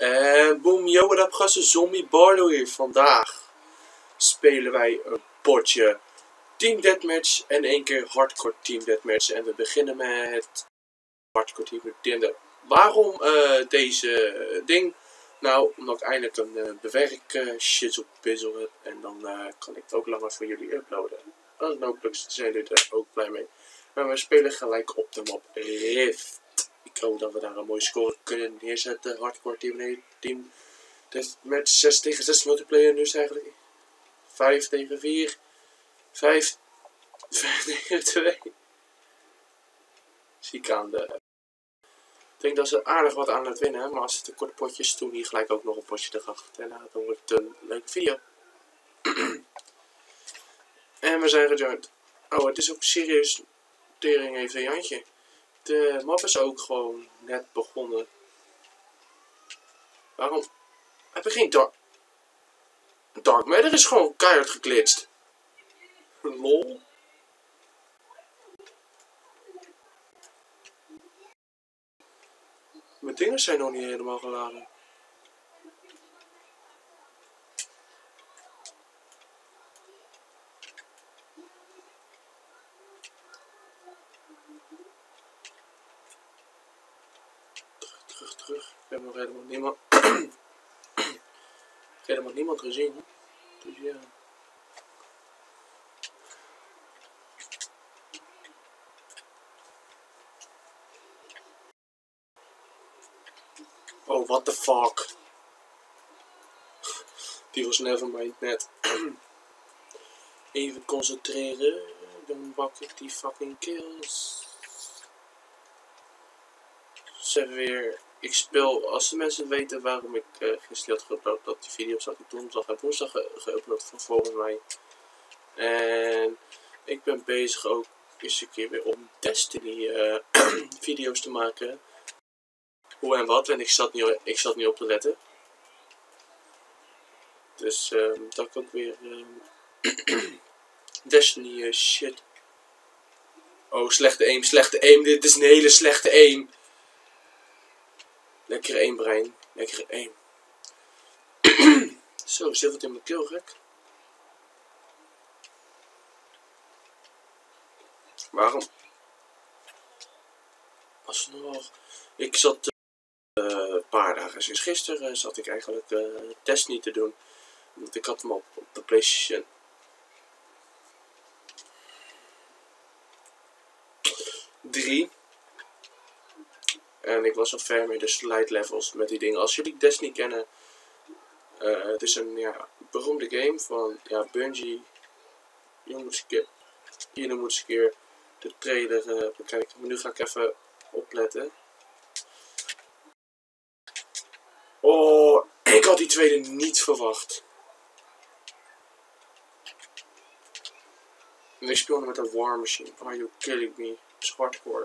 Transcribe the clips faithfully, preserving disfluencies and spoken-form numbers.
En boom, yo, wat up gasten, Zombie Bardo hier. Vandaag spelen wij een potje Team Deathmatch en één keer Hardcore Team Deathmatch. En we beginnen met Hardcore Team Deathmatch. Waarom uh, deze ding? Nou, omdat ik eindelijk een uh, bewerk uh, shizzle pizzle heb. En dan uh, kan ik het ook langer voor jullie uploaden. En hopelijk zijn jullie er ook blij mee. Maar we spelen gelijk op de map Rift. Ik hoop dat we daar een mooie score kunnen neerzetten. Hardcore team, team met zes tegen zes multiplayer dus eigenlijk. vijf tegen vier. vijf, vijf tegen twee. Zie ik aan de... Ik denk dat ze aardig wat aan het winnen. Maar als het een kort potje is, doen hier gelijk ook nog een potje erachter. En dan wordt het een leuke video. En we zijn gejoind. Oh, het is ook serieus. Tering heeft een Jantje. De map is ook gewoon net begonnen. Waarom heb ik geen dark... Dark Matter is gewoon keihard geklitst. Lol. Mijn dingen zijn nog niet helemaal geladen. Terug, terug, terug. Ik heb nog helemaal niemand... Ik heb helemaal niemand gezien. Dus ja. Oh, what the fuck. Die was nevermind net. Even concentreren. Dan bak ik die fucking kills. Zeg weer. Ik speel, als de mensen weten waarom ik uh, gisteren had geüpload, dat die video's had ik donderdag en woensdag geüpload van volgens mij. En ik ben bezig ook eens een keer weer om Destiny uh, video's te maken. Hoe en wat, en ik zat niet, ik zat niet op te letten. Dus uh, dat ik ook weer uh, Destiny uh, shit. Oh, slechte aim, slechte aim, dit is een hele slechte aim. Lekkere aim, brein. Lekkere aim. Zo, zit wat in mijn keel, gek. Waarom? Alsnog. Ik zat uh, een paar dagen sinds gisteren uh, zat ik eigenlijk uh, Destiny te doen. Want ik had hem op, op de PlayStation drie. En ik was al ver mee de slide levels met die dingen. Als jullie Destiny kennen, uh, het is een ja, beroemde game van ja, Bungie. Jullie moeten eens een keer de trailer uh, bekijken. Maar nu ga ik even opletten. Oh, ik had die tweede niet verwacht. En ik speelde met een War Machine. Are you killing me? Hardcore.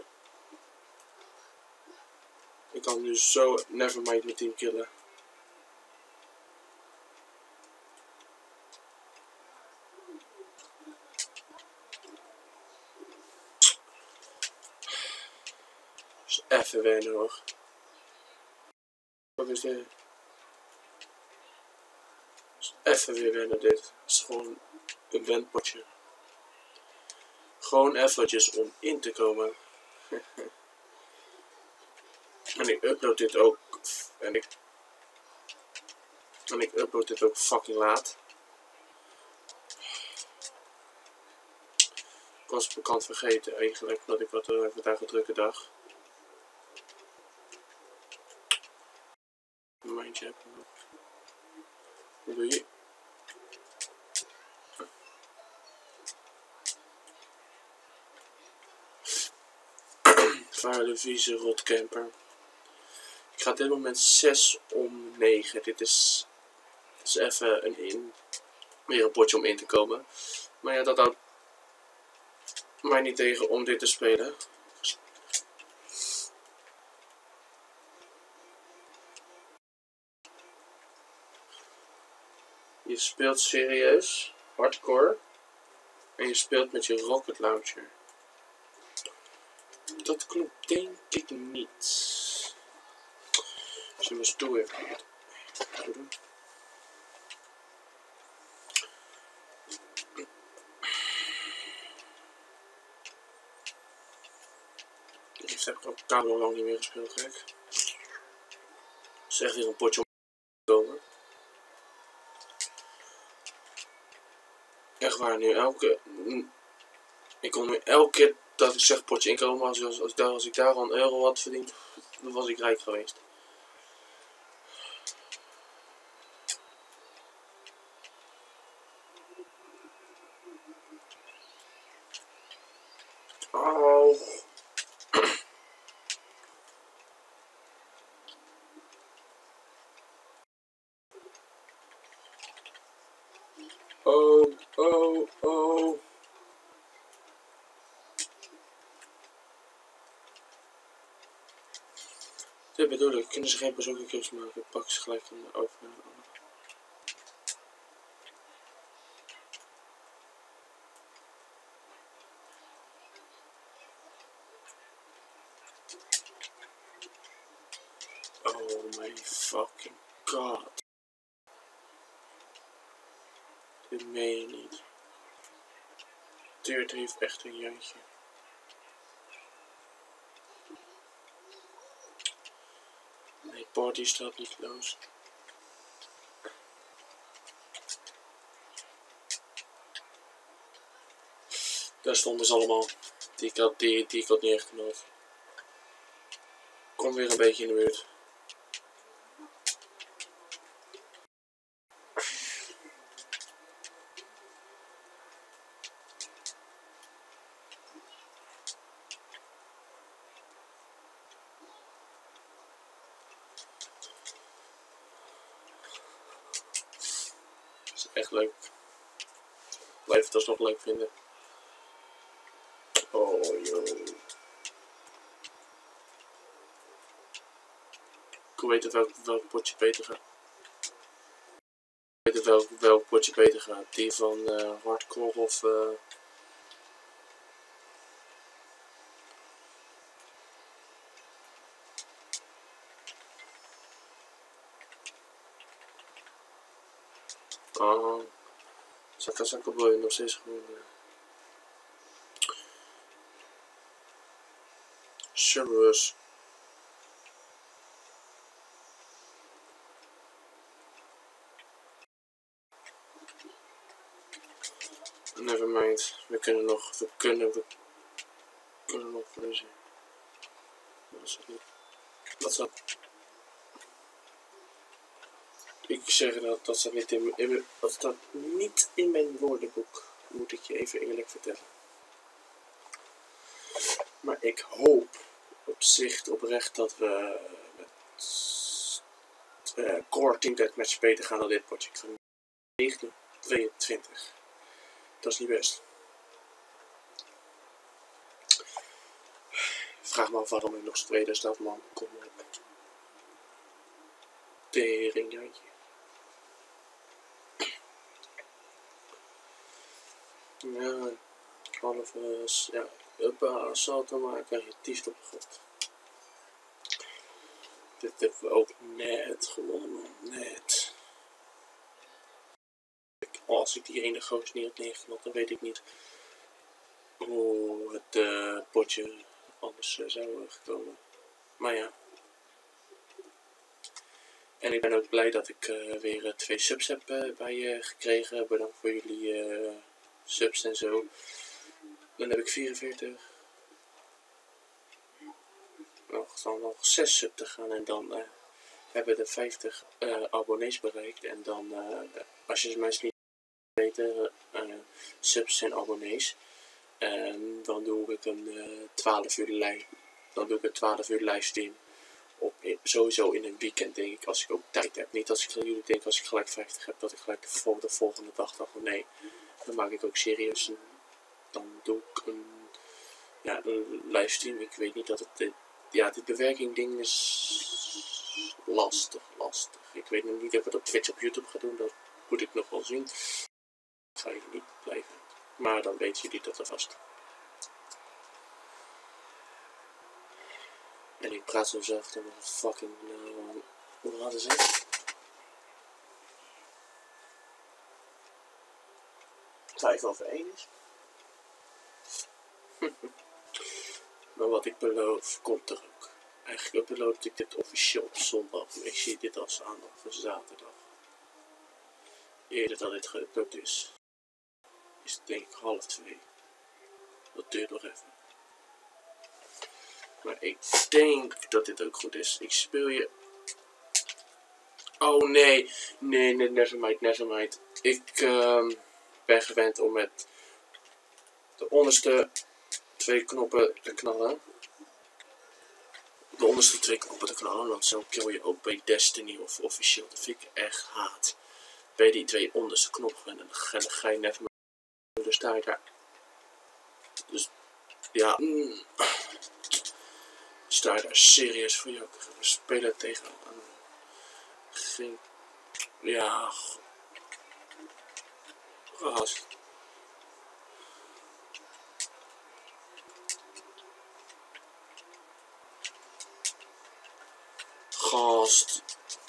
Ik kan nu zo nevermind mijn team killen. Dus even wennen hoor. Wat is dit? Dus even weer wennen dit. Het is gewoon een wendpotje. Gewoon eventjes om in te komen. En ik upload dit ook. En ik. En ik upload dit ook fucking laat. Ik was bekend vergeten eigenlijk. Dat ik wat uh, vandaag een drukke dag. Een mindje heb. Wat doe je? Vuile vieze rotcamper. Ik ga op dit moment zes om negen. Dit is, dit is even een in. Meer een potje om in te komen. Maar ja, dat houdt mij niet tegen om dit te spelen. Je speelt serieus, hardcore. En je speelt met je rocket launcher. Dat klopt denk ik niet. Als je mijn stoel heeft. Rift heb ik ook kabel lang niet meer gespeeld, gek. Het is echt weer een potje om te komen. Echt waar, nu elke... Ik kon nu elke keer dat ik zeg potje inkomen, als, als, als, daar, als ik daar al een euro had verdiend, dan was ik rijk geweest. Oh. Oh, oh, oh. Dit bedoel ik, kunnen ze geen persoonlijke keuzes maken, pak ze gelijk dan over naar de andere. Oh my fucking god. Dit meen je niet. Dit heeft echt een jantje. Nee, party staat niet los. Daar stonden ze allemaal. Die ik had, die, die ik had niet echt genoeg. Kom weer een beetje in de buurt. Dat is echt leuk. Blijf het alsnog leuk vinden. Oh joh. Ik weet welk, welk potje beter gaat. Ik weet welk, welk potje beter gaat. Die van uh, hardcore of... Uh... Oh. Zakka zakka boy nog steeds gewoon... Uh... Cerberus. Nevermind, we kunnen nog, we kunnen, we kunnen nog verliezen. Dat is het niet. Dat staat. Ik zeg dat, dat staat niet in, in, dat staat niet in mijn woordenboek. Moet ik je even eerlijk vertellen. Maar ik hoop op zich oprecht dat we met uh, core team deathmatch beter gaan dan dit potje. Ik ga negentien tweeëntwintig. Dat is niet best. Vraag me af waarom ik nog tweede staat, man. Kom op. Tering, jantje. Ja, half is, ja, uppa, salto maken, je tieft op god. Dit hebben we ook net gewonnen, man. Net. Als ik die ene goos niet had neergeknald, dan weet ik niet hoe het uh, potje anders uh, zou uh, gekomen. Maar ja. En ik ben ook blij dat ik uh, weer uh, twee subs heb uh, bij je uh, gekregen. Bedankt voor jullie uh, subs en zo. Dan heb ik vierenveertig. Nog, dan nog zes subs te gaan en dan uh, hebben we de vijftig uh, abonnees bereikt. En dan, uh, als je mensen niet weten, uh, subs en abonnees. En dan doe ik een uh, twaalf uur live. Dan doe ik een twaalf uur livestream. Op, sowieso in een weekend denk ik, als ik ook tijd heb. Niet als ik jullie denk als ik gelijk vijftig heb, dat ik gelijk de volgende, de volgende dag dan van nee. Dan maak ik ook serieus een, dan doe ik een, ja, een livestream. Ik weet niet dat het, dit, ja, dit bewerking ding is lastig, lastig. Ik weet nog niet of ik het op Twitch op YouTube ga doen, dat moet ik nog wel zien. Dat ga ik niet blijven. Maar dan weten jullie dat alvast. En ik praat zo zacht en fucking uh, Hoe laat is het? Vijf over één is. Maar wat ik beloof, komt er ook. Eigenlijk beloofde ik dit officieel op zondag, maar ik zie dit als aandacht voor zaterdag. Eerder dan dit geüpload is, is het denk ik half twee. Dat duurt nog even. Maar ik denk dat dit ook goed is. Ik speel je... Oh nee, nee, nee, nevermind, nevermind. Ik uh, ben gewend om met de onderste twee knoppen te knallen. De onderste twee knoppen te knallen, want zo kill je ook bij Destiny of officieel. Dat vind ik echt haat. Bij die twee onderste knoppen en dan ga, dan ga je net maar. Dus sta ik daar. Dus ja. Mm, sta je daar serieus voor jou. We spelen tegen een. Geen. Ja. Gast. Gast.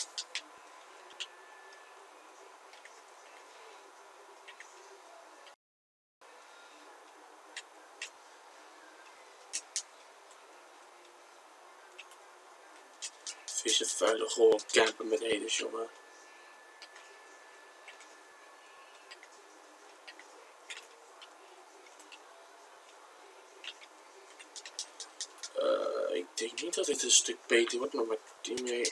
Vieze vuile gewoon campen met heders, jongen. Uh, ik denk niet dat dit een stuk beter wordt, maar mijn teammate...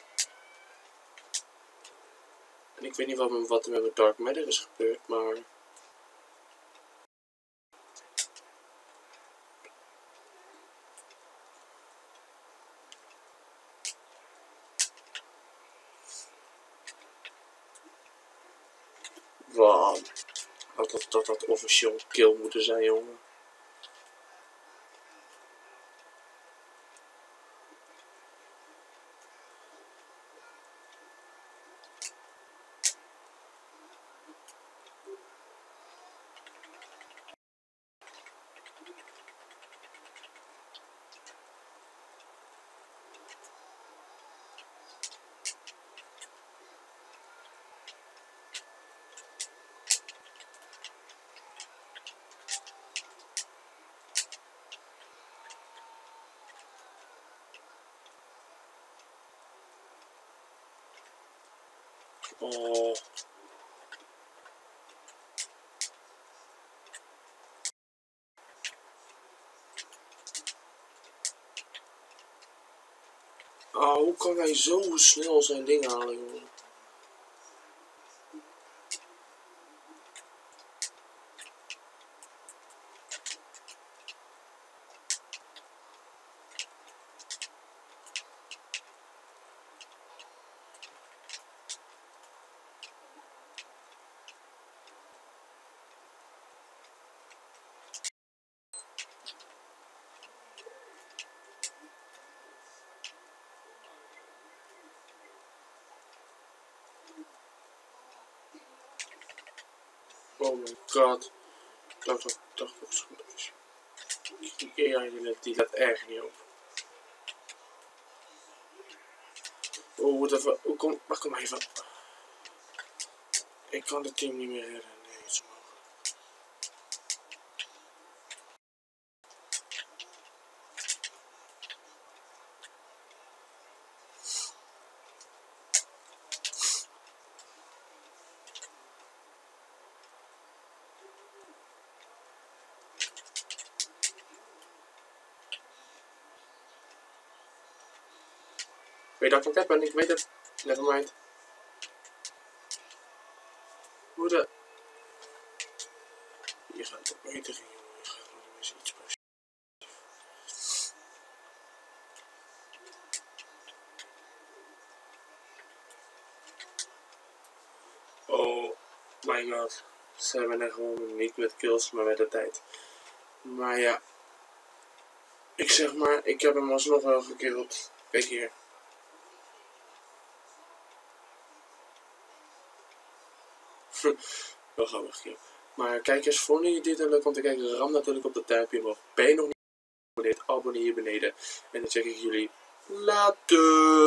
En ik weet niet wat, wat er met mijn Dark Matter is gebeurd, maar... Wow. Dat dat, dat dat officieel kill moeten zijn, jongen. Oh. Oh, hoe kan hij zo snel zijn ding halen, jongen? Oh my god. Ik dacht dat dat nog goed is. Die A I die let erg niet op. Oh, wat even. Oh, kom, wacht, kom maar even. Ik kan het team niet meer redden. Nee, het is mogelijk. Weet je dat ik vet ben? Ik weet het. Nevermind. Hoe de... Je gaat het beter in, jongen. Je gaat nog eens iets positiefs. Oh my god. Ze hebben er gewoon niet met kills, maar met de tijd. Maar ja. Ik zeg maar, ik heb hem alsnog wel gekilld. Kijk hier. Wel grappig, ja. Maar kijkers, vonden jullie dit leuk om te kijken? Ram natuurlijk op de duimpje omhoog. Ben je nog niet geabonneerd? Abonneer hier beneden. En dan zeg ik jullie later.